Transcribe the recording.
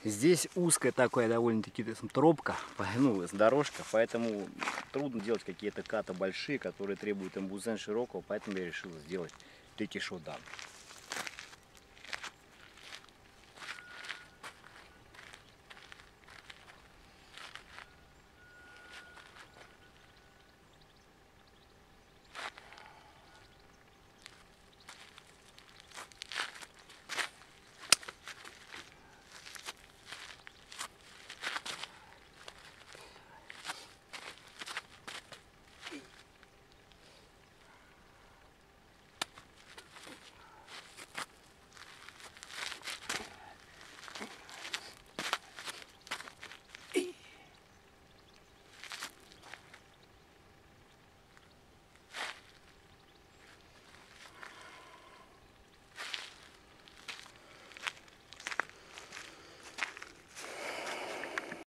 Здесь узкая такая довольно-таки тропка, ну, дорожка, поэтому трудно делать какие-то каты большие, которые требуют эмбузен широкого, поэтому я решил сделать такие шоу-дан.